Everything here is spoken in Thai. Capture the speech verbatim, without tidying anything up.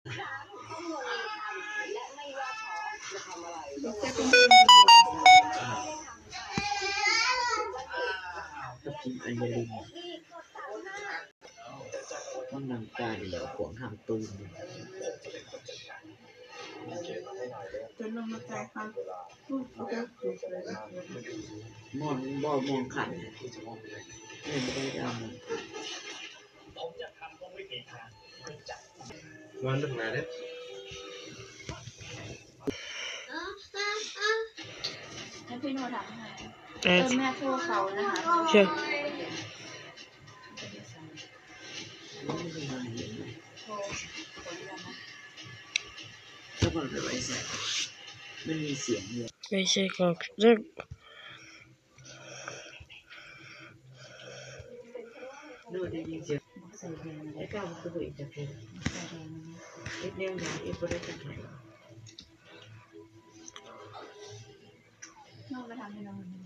ก็กินอัญญลินมันนำการเหลือขวงห้ามตูนจนลงมาใจครับพูดเขาก็ถูกเลยมอนบ่มองขันเล่นได้ดำวันตั้งนานแล้วให้พี่โนทำให้เออแม่โทรเขานะคะเชื่อถ้ามันเป็นไรแสบไม่มีเสียงเลยไม่ใช่ของเรื่องนู่นได้ยินเสียงไอ้ก้าวมันก็อีกจะเป็นเอ็ดแนวอย่างเอ็ดบริษัทไหนน้องไปทำให้น้อง